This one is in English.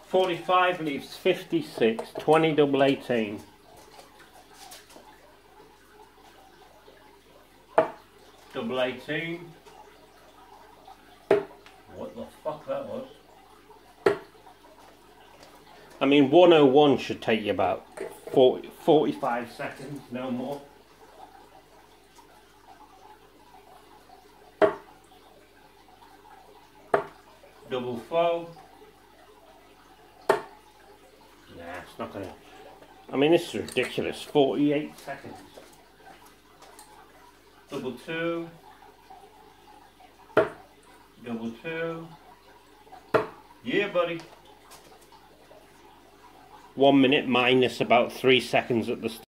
45 leaves 56, 20 double 18. Double 18. What the fuck that was? I mean, 101 should take you about 45 seconds, no more. Double flow. Nah, it's not gonna. I mean, this is ridiculous. 48 seconds. Double 2. Double 2. Yeah, buddy. 1 minute minus about 3 seconds at the start.